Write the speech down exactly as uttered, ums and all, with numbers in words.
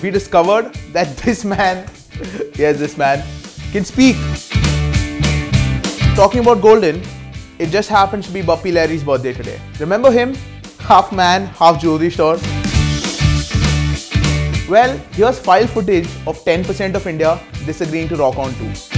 we discovered that this man, yes, this man can speak. Talking about Golden, it just happens to be Buppy Larry's birthday today. Remember him? Half man, half jewelry store. Well, here's file footage of ten percent of India disagreeing to rock on too.